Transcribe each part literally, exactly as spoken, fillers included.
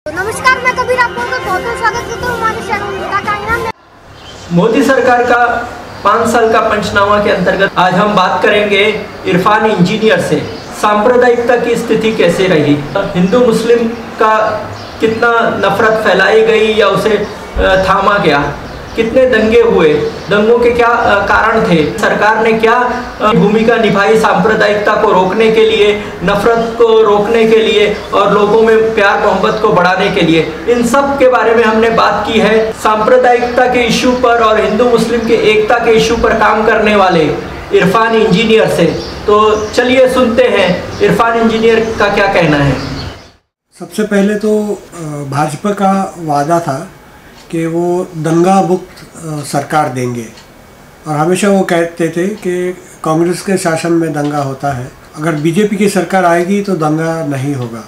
नमस्कार, मैं कबीर आपका बहुत बहुत स्वागत करता हूं हमारे चैनल का नाम। मोदी सरकार का पाँच साल का पंचनामा के अंतर्गत आज हम बात करेंगे इरफान इंजीनियर से। सांप्रदायिकता की स्थिति कैसे रही, हिंदू मुस्लिम का कितना नफरत फैलाई गई या उसे थामा गया, कितने दंगे हुए, दंगों के क्या कारण थे, सरकार ने क्या भूमिका निभाई सांप्रदायिकता को रोकने के लिए, नफरत को रोकने के लिए और लोगों में प्यार मोहब्बत को बढ़ाने के लिए, इन सब के बारे में हमने बात की है। सांप्रदायिकता के इशू पर और हिंदू मुस्लिम के एकता के इशू पर काम करने वाले इरफान इंजीनियर से। तो चलिए सुनते हैं इरफान इंजीनियर का क्या कहना है। सबसे पहले तो भाजपा का वादा था कि वो दंगा मुक्त सरकार देंगे और हमेशा वो कहते थे कि कांग्रेस के शासन में दंगा होता है, अगर बीजेपी की सरकार आएगी तो दंगा नहीं होगा।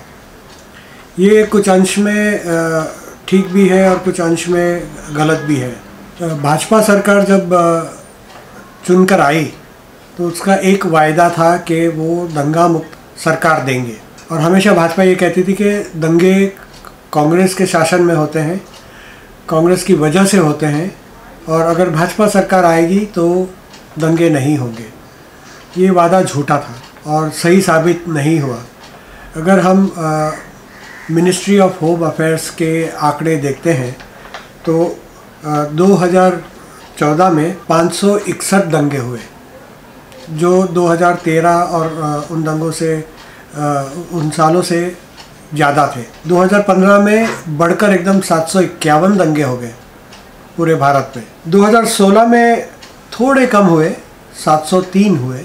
ये कुछ अंश में ठीक भी है और कुछ अंश में गलत भी है। भाजपा सरकार जब चुनकर आई तो उसका एक वायदा था कि वो दंगा मुक्त सरकार देंगे और हमेशा भाजपा ये कहती थी कि दंगे कांग्रेस के शासन में होते हैं, कांग्रेस की वजह से होते हैं और अगर भाजपा सरकार आएगी तो दंगे नहीं होंगे। ये वादा झूठा था और सही साबित नहीं हुआ। अगर हम मिनिस्ट्री ऑफ होम अफेयर्स के आंकड़े देखते हैं तो आ, दो हज़ार चौदह में पाँच सौ इकसठ दंगे हुए, जो दो हज़ार तेरह और आ, उन दंगों से आ, उन सालों से ज़्यादा थे। दो हज़ार पंद्रह में बढ़कर एकदम सात सौ इक्यावन दंगे हो गए पूरे भारत में। दो हज़ार सोलह में थोड़े कम हुए, सात सौ तीन हुए।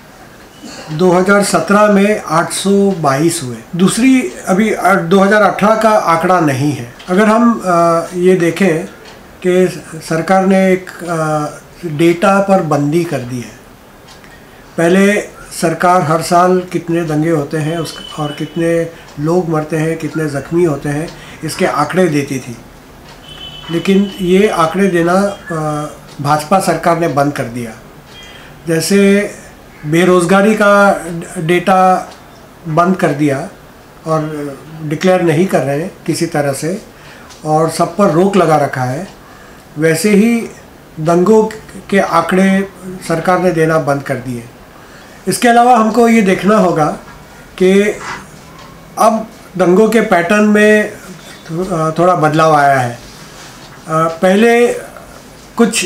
दो हज़ार सत्रह में आठ सौ बाईस हुए। दूसरी अभी दो हज़ार अठारह का आंकड़ा नहीं है। अगर हम आ, ये देखें कि सरकार ने एक आ, डेटा पर बंदी कर दी है। पहले सरकार हर साल कितने दंगे होते हैं उस और कितने लोग मरते हैं, कितने ज़ख्मी होते हैं, इसके आंकड़े देती थी, लेकिन ये आंकड़े देना भाजपा सरकार ने बंद कर दिया। जैसे बेरोज़गारी का डेटा बंद कर दिया और डिक्लेयर नहीं कर रहे हैं किसी तरह से और सब पर रोक लगा रखा है, वैसे ही दंगों के आंकड़े सरकार ने देना बंद कर दिए। इसके अलावा हमको ये देखना होगा कि अब दंगों के पैटर्न में थोड़ा बदलाव आया है। पहले कुछ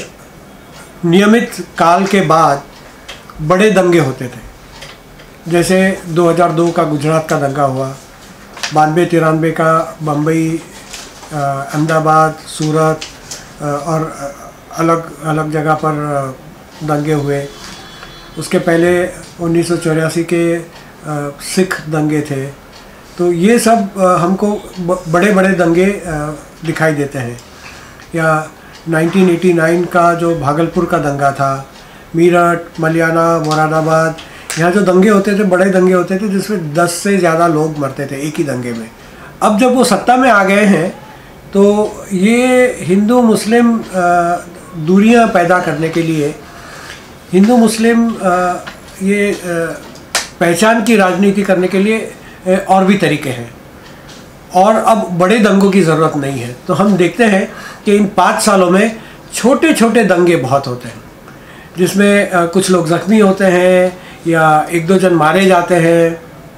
नियमित काल के बाद बड़े दंगे होते थे, जैसे दो हज़ार दो का गुजरात का दंगा हुआ, बानवे तिरानवे का बम्बई, अहमदाबाद, सूरत और अलग अलग जगह पर दंगे हुए। उसके पहले उन्नीस सौ चौरासी के सिख दंगे थे। तो ये सब हमको बड़े बड़े दंगे दिखाई देते हैं। या उन्नीस सौ नवासी का जो भागलपुर का दंगा था, मीरठ, मलियाना, मुरादाबाद, यहाँ जो दंगे होते थे बड़े दंगे होते थे जिसमें दस से ज़्यादा लोग मरते थे एक ही दंगे में। अब जब वो सत्ता में आ गए हैं तो ये हिंदू मुस्लिम दूरियां पैदा करने के लिए, हिंदू मुस्लिम ये पहचान की राजनीति करने के लिए और भी तरीके हैं और अब बड़े दंगों की ज़रूरत नहीं है। तो हम देखते हैं कि इन पाँच सालों में छोटे छोटे दंगे बहुत होते हैं जिसमें कुछ लोग ज़ख्मी होते हैं या एक दो जन मारे जाते हैं।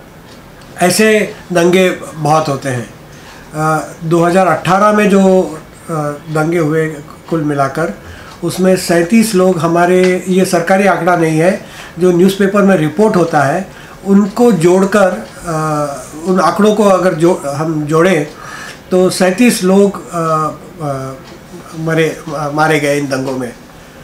ऐसे दंगे बहुत होते हैं। दो हज़ार अठारह में जो दंगे हुए कुल मिलाकर, उसमें सैंतीस लोग, हमारे ये सरकारी आंकड़ा नहीं है, जो न्यूज़पेपर में रिपोर्ट होता है उनको जोड़कर उन आंकड़ों को अगर जो हम जोड़ें तो सैंतीस लोग आ, आ, मरे आ, मारे गए इन दंगों में।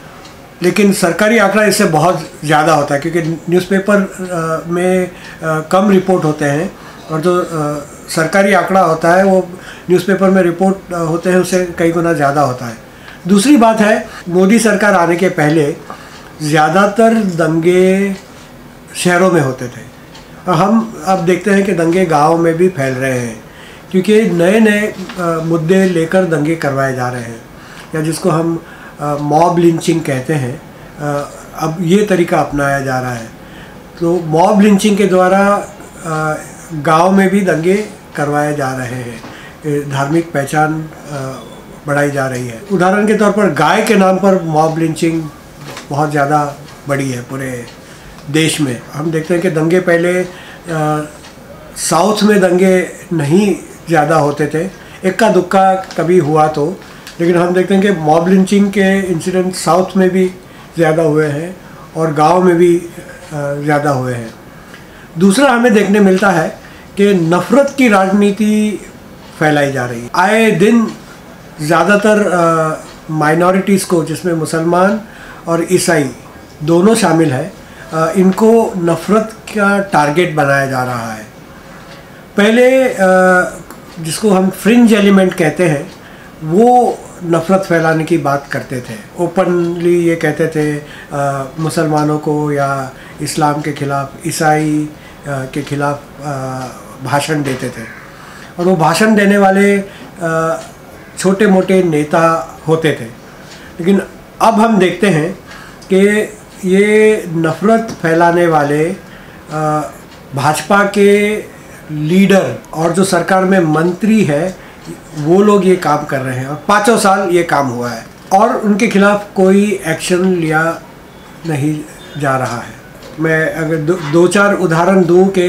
लेकिन सरकारी आंकड़ा इससे बहुत ज़्यादा होता है क्योंकि न्यूज़पेपर में आ, कम रिपोर्ट होते हैं और जो आ, सरकारी आंकड़ा होता है वो न्यूज़पेपर में रिपोर्ट होते हैं उससे कई गुना ज़्यादा होता है। दूसरी बात है, मोदी सरकार आने के पहले ज़्यादातर दंगे शहरों में होते थे और हम अब देखते हैं कि दंगे गाँव में भी फैल रहे हैं क्योंकि नए नए मुद्दे लेकर दंगे करवाए जा रहे हैं, या जिसको हम मॉब लिंचिंग कहते हैं। आ, अब ये तरीका अपनाया जा रहा है। तो मॉब लिंचिंग के द्वारा गांव में भी दंगे करवाए जा रहे हैं। धार्मिक पहचान बढ़ाई जा रही है। उदाहरण के तौर पर गाय के नाम पर मॉब लिंचिंग बहुत ज़्यादा बढ़ी है पूरे देश में। हम देखते हैं कि दंगे पहले आ, साउथ में दंगे नहीं ज़्यादा होते थे, इक्का दुक्का कभी हुआ तो, लेकिन हम देखते हैं कि मॉब लिंचिंग के इंसिडेंट साउथ में भी ज़्यादा हुए हैं और गांव में भी ज़्यादा हुए हैं। दूसरा हमें देखने मिलता है कि नफ़रत की राजनीति फैलाई जा रही है। आए दिन ज़्यादातर माइनॉरिटीज़ को, जिसमें मुसलमान और ईसाई दोनों शामिल है, आ, इनको नफ़रत का टारगेट बनाया जा रहा है। पहले आ, जिसको हम फ्रिंज एलिमेंट कहते हैं, वो नफ़रत फैलाने की बात करते थे, ओपनली ये कहते थे आ, मुसलमानों को या इस्लाम के ख़िलाफ़, ईसाई के ख़िलाफ़ भाषण देते थे, और वो भाषण देने वाले आ, छोटे मोटे नेता होते थे। लेकिन अब हम देखते हैं कि ये नफ़रत फैलाने वाले भाजपा के लीडर और जो सरकार में मंत्री है, वो लोग ये काम कर रहे हैं, और पाँचों साल ये काम हुआ है और उनके खिलाफ कोई एक्शन लिया नहीं जा रहा है। मैं अगर दो, दो चार उदाहरण दूं कि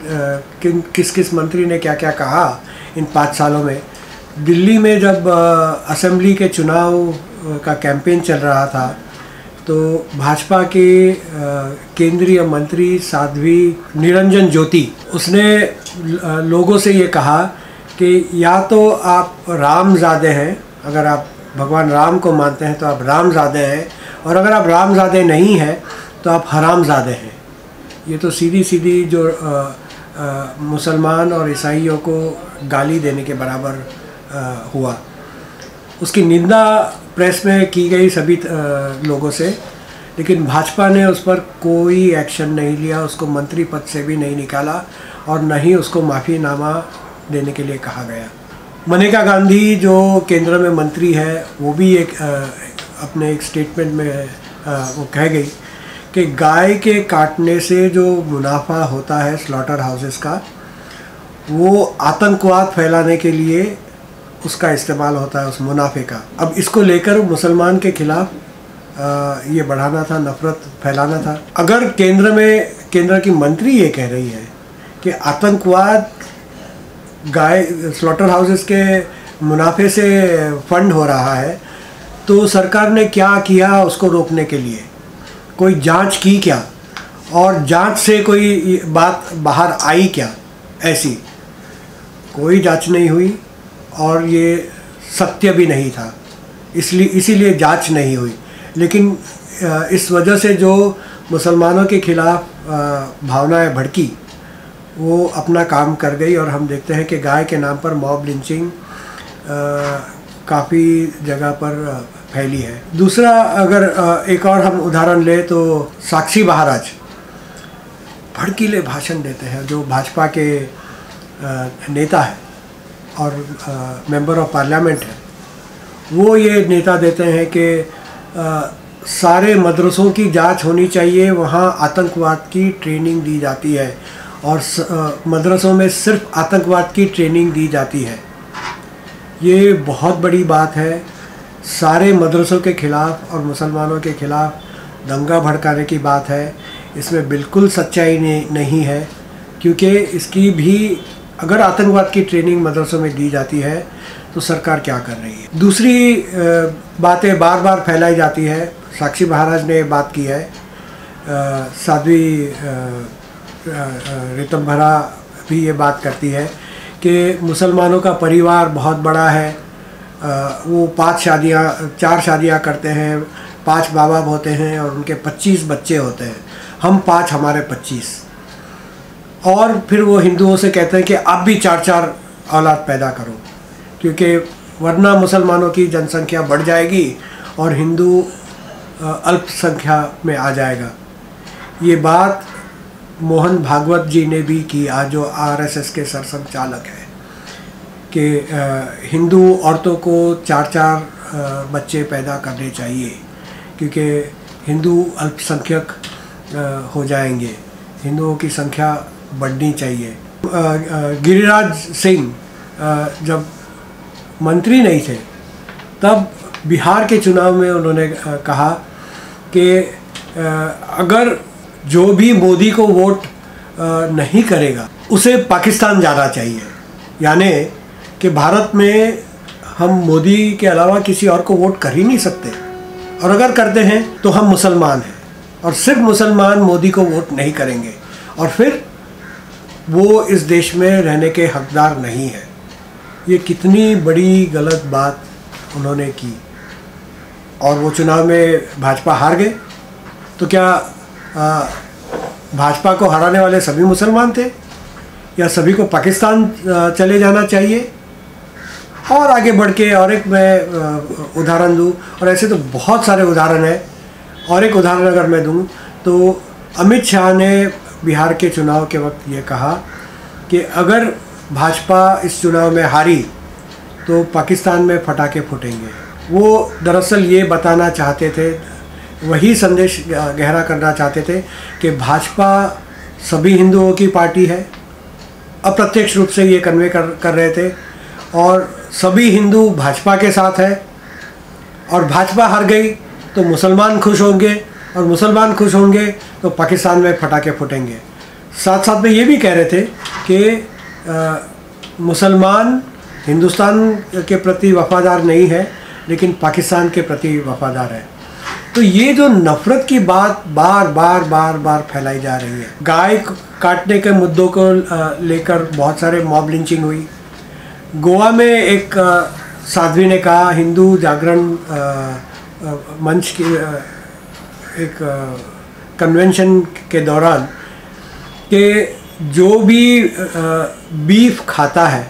किन किस किस मंत्री ने क्या क्या कहा इन पाँच सालों में। दिल्ली में जब असेंबली के चुनाव का कैंपेन चल रहा था, तो भाजपा के केंद्रीय मंत्री साध्वी निरंजन ज्योति, उसने लोगों से ये कहा कि या तो आप रामज़ादे हैं, अगर आप भगवान राम को मानते हैं तो आप रामज़ादे हैं, और अगर आप रामज़ादे नहीं हैं तो आप हरामज़ादे हैं। ये तो सीधी सीधी जो आ, आ, मुसलमान और ईसाइयों को गाली देने के बराबर आ, हुआ। उसकी निंदा प्रेस में की गई सभी लोगों से, लेकिन भाजपा ने उस पर कोई एक्शन नहीं लिया, उसको मंत्री पद से भी नहीं निकाला और न ही उसको माफ़ीनामा देने के लिए कहा गया। मनेका गांधी जो केंद्र में मंत्री है, वो भी एक आ, अपने एक स्टेटमेंट में आ, वो कह गई कि गाय के काटने से जो मुनाफा होता है स्लॉटर हाउसेस का, वो आतंकवाद फैलाने के लिए उसका इस्तेमाल होता है, उस मुनाफे का। अब इसको लेकर मुसलमान के खिलाफ ये बढ़ाना था, नफ़रत फैलाना था। अगर केंद्र में केंद्र की मंत्री ये कह रही है कि आतंकवाद गाय स्लॉटर हाउसेस के मुनाफे से फंड हो रहा है, तो सरकार ने क्या किया उसको रोकने के लिए? कोई जांच की क्या? और जांच से कोई बात बाहर आई क्या? ऐसी कोई जांच नहीं हुई और ये सत्य भी नहीं था, इसलिए इसीलिए जांच नहीं हुई। लेकिन इस वजह से जो मुसलमानों के खिलाफ भावनाएं भड़की, वो अपना काम कर गई, और हम देखते हैं कि गाय के नाम पर मॉब लिंचिंग काफ़ी जगह पर फैली है। दूसरा, अगर एक और हम उदाहरण ले तो साक्षी महाराज भड़कीले भाषण देते हैं, जो भाजपा के नेता है और मेंबर ऑफ पार्लियामेंट है। वो ये नेता देते हैं कि सारे मदरसों की जांच होनी चाहिए, वहाँ आतंकवाद की ट्रेनिंग दी जाती है, और मदरसों में सिर्फ आतंकवाद की ट्रेनिंग दी जाती है। ये बहुत बड़ी बात है। सारे मदरसों के ख़िलाफ़ और मुसलमानों के ख़िलाफ़ दंगा भड़काने की बात है। इसमें बिल्कुल सच्चाई नहीं है, क्योंकि इसकी भी, अगर आतंकवाद की ट्रेनिंग मदरसों में दी जाती है तो सरकार क्या कर रही है? दूसरी बातें बार बार फैलाई जाती है। साक्षी महाराज ने बात की है, साध्वी ऋतंभरा भी ये बात करती है कि मुसलमानों का परिवार बहुत बड़ा है, वो पांच शादियाँ चार शादियाँ करते हैं, पांच माँ बाप होते हैं और उनके पच्चीस बच्चे होते हैं। हम पाँच, हमारे पच्चीस। और फिर वो हिंदुओं से कहते हैं कि आप भी चार चार औलाद पैदा करो, क्योंकि वरना मुसलमानों की जनसंख्या बढ़ जाएगी और हिंदू अल्पसंख्या में आ जाएगा। ये बात मोहन भागवत जी ने भी की, आज जो आरएसएस के सरसंघचालक हैं, कि हिंदू औरतों को चार चार बच्चे पैदा करने चाहिए, क्योंकि हिंदू अल्पसंख्यक हो जाएंगे, हिंदुओं की संख्या बढ़नी चाहिए। गिरिराज सिंह जब मंत्री नहीं थे तब बिहार के चुनाव में उन्होंने कहा कि अगर जो भी मोदी को वोट नहीं करेगा उसे पाकिस्तान जाना चाहिए, यानी कि भारत में हम मोदी के अलावा किसी और को वोट कर ही नहीं सकते, और अगर करते हैं तो हम मुसलमान हैं और सिर्फ मुसलमान मोदी को वोट नहीं करेंगे और फिर वो इस देश में रहने के हकदार नहीं है। ये कितनी बड़ी गलत बात उन्होंने की, और वो चुनाव में भाजपा हार गए। तो क्या आ, भाजपा को हराने वाले सभी मुसलमान थे या सभी को पाकिस्तान चले जाना चाहिए? और आगे बढ़ के और एक मैं उदाहरण दूँ, और ऐसे तो बहुत सारे उदाहरण हैं, और एक उदाहरण अगर मैं दूँ तो अमित शाह ने बिहार के चुनाव के वक्त ये कहा कि अगर भाजपा इस चुनाव में हारी तो पाकिस्तान में फटाके फूटेंगे। वो दरअसल ये बताना चाहते थे, वही संदेश गहरा करना चाहते थे कि भाजपा सभी हिंदुओं की पार्टी है, अप्रत्यक्ष रूप से ये कन्वे कर कर रहे थे, और सभी हिंदू भाजपा के साथ है, और भाजपा हार गई तो मुसलमान खुश होंगे, और मुसलमान खुश होंगे तो पाकिस्तान में फटाके फूटेंगे। साथ साथ में ये भी कह रहे थे कि मुसलमान हिंदुस्तान के प्रति वफादार नहीं है लेकिन पाकिस्तान के प्रति वफादार है। तो ये जो नफ़रत की बात बार बार बार बार फैलाई जा रही है, गाय काटने के मुद्दों को लेकर बहुत सारे मॉब लिंचिंग हुई। गोवा में एक साध्वी ने कहा हिंदू जागरण मंच की एक कन्वेंशन के दौरान कि जो भी बीफ खाता है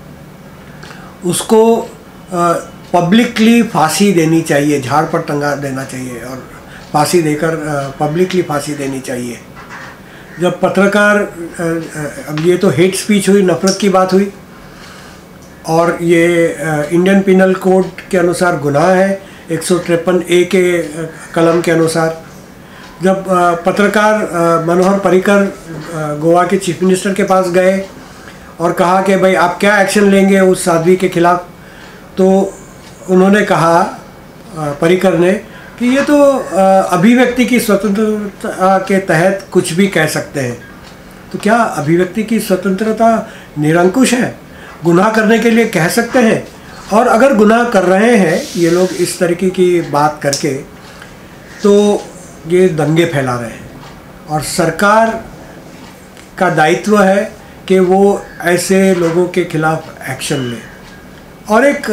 उसको पब्लिकली फांसी देनी चाहिए, झाड़ पर टंगा देना चाहिए और फांसी देकर पब्लिकली फांसी देनी चाहिए। जब पत्रकार, अब ये तो हेट स्पीच हुई, नफ़रत की बात हुई, और ये इंडियन पिनल कोड के अनुसार गुनाह है, एक सौ तिरपन ए के कलम के अनुसार। जब पत्रकार मनोहर पर्रिकर गोवा के चीफ मिनिस्टर के पास गए और कहा कि भाई आप क्या एक्शन लेंगे उस साध्वी के खिलाफ, तो उन्होंने कहा पर्रिकर ने कि ये तो अभिव्यक्ति की स्वतंत्रता के तहत कुछ भी कह सकते हैं। तो क्या अभिव्यक्ति की स्वतंत्रता निरंकुश है? गुनाह करने के लिए कह सकते हैं, और अगर गुनाह कर रहे हैं ये लोग इस तरीके की बात करके तो ये दंगे फैला रहे हैं, और सरकार का दायित्व है कि वो ऐसे लोगों के खिलाफ एक्शन ले। और एक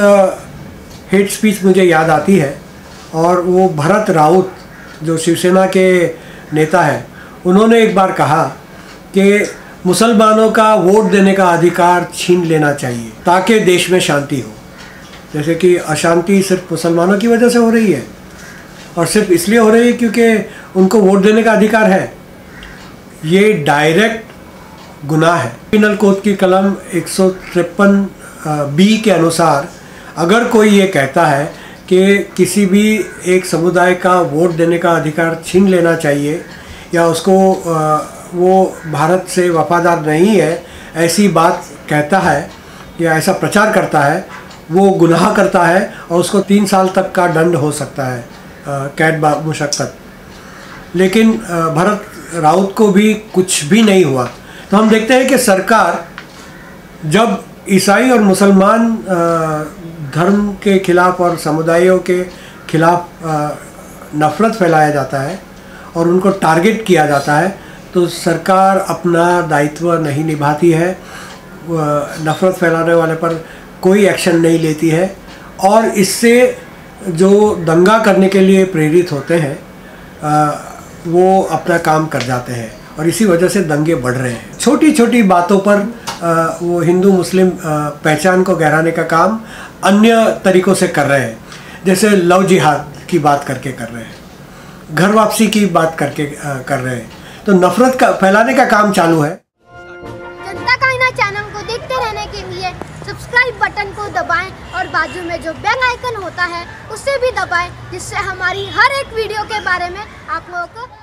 हेट स्पीच मुझे याद आती है, और वो भरत राउत जो शिवसेना के नेता हैं, उन्होंने एक बार कहा कि मुसलमानों का वोट देने का अधिकार छीन लेना चाहिए ताकि देश में शांति हो। जैसे कि अशांति सिर्फ मुसलमानों की वजह से हो रही है, और सिर्फ इसलिए हो रही है क्योंकि उनको वोट देने का अधिकार है। ये डायरेक्ट गुनाह है। पिनल कोड की कलम एक सौ तिरपन बी के अनुसार अगर कोई ये कहता है कि किसी भी एक समुदाय का वोट देने का अधिकार छीन लेना चाहिए, या उसको वो भारत से वफादार नहीं है ऐसी बात कहता है या ऐसा प्रचार करता है, वो गुनाह करता है और उसको तीन साल तक का दंड हो सकता है, कैद मुशक्कत। लेकिन भरत राउत को भी कुछ भी नहीं हुआ। तो हम देखते हैं कि सरकार जब ईसाई और मुसलमान धर्म के खिलाफ और समुदायों के खिलाफ नफ़रत फैलाया जाता है और उनको टारगेट किया जाता है, तो सरकार अपना दायित्व नहीं निभाती है, नफ़रत फैलाने वाले पर कोई एक्शन नहीं लेती है, और इससे जो दंगा करने के लिए प्रेरित होते हैं वो अपना काम कर जाते हैं, और इसी वजह से दंगे बढ़ रहे हैं। छोटी छोटी बातों पर वो हिंदू मुस्लिम पहचान को गहराने का काम अन्य तरीक़ों से कर रहे हैं, जैसे लव जिहाद की बात करके कर रहे हैं, घर वापसी की बात करके कर रहे हैं। तो नफरत का फैलाने का काम चालू है। जनता का आईना चैनल को देखते रहने के लिए सब्सक्राइब बटन को दबाएं और बाजू में जो बेल आइकन होता है उसे भी दबाएं, जिससे हमारी हर एक वीडियो के बारे में आप लोगों को